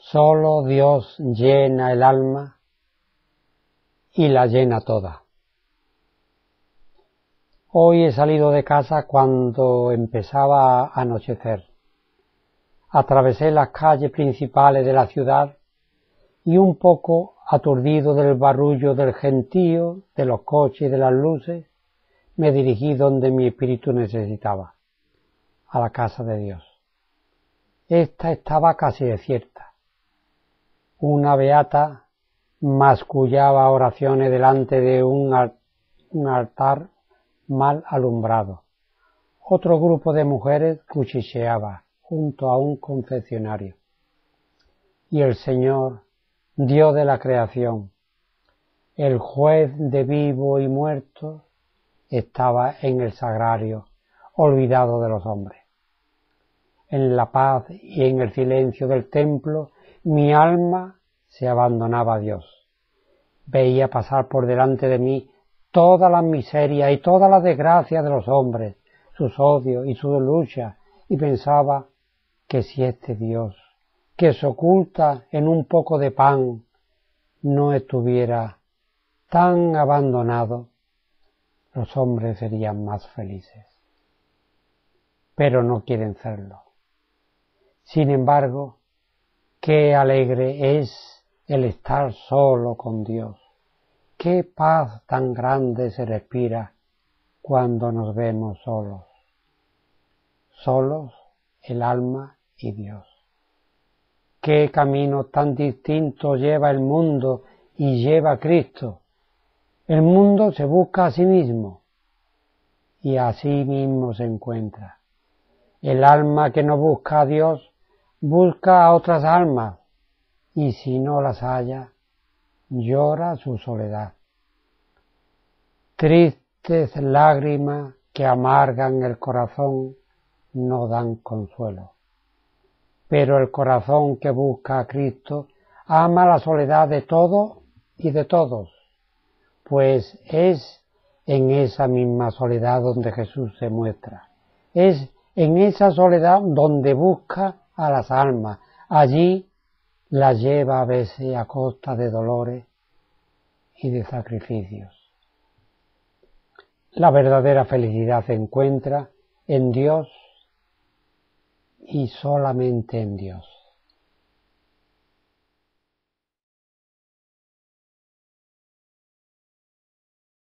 Solo Dios llena el alma y la llena toda. Hoy he salido de casa cuando empezaba a anochecer. Atravesé las calles principales de la ciudad y un poco aturdido del barullo del gentío, de los coches y de las luces, me dirigí donde mi espíritu necesitaba, a la casa de Dios. Esta estaba casi desierta. Una beata mascullaba oraciones delante de un altar mal alumbrado. Otro grupo de mujeres cuchicheaba junto a un confesionario. Y el Señor, Dios de la creación, el juez de vivos y muertos, estaba en el sagrario, olvidado de los hombres. En la paz y en el silencio del templo, mi alma se abandonaba a Dios. Veía pasar por delante de mí todas las miserias y todas las desgracias de los hombres, sus odios y sus luchas, y pensaba que si este Dios, que se oculta en un poco de pan, no estuviera tan abandonado, los hombres serían más felices. Pero no quieren serlo. Sin embargo, qué alegre es el estar solo con Dios. Qué paz tan grande se respira cuando nos vemos solos. Solos el alma y Dios. Qué camino tan distinto lleva el mundo y lleva Cristo. El mundo se busca a sí mismo y a sí mismo se encuentra. El alma que no busca a Dios busca a otras almas y si no las halla, llora su soledad. Tristes lágrimas que amargan el corazón no dan consuelo. Pero el corazón que busca a Cristo ama la soledad de todo y de todos, pues es en esa misma soledad donde Jesús se muestra. Es en esa soledad donde busca a las almas. Allí las lleva a veces a costa de dolores y de sacrificios. La verdadera felicidad se encuentra en Dios y solamente en Dios.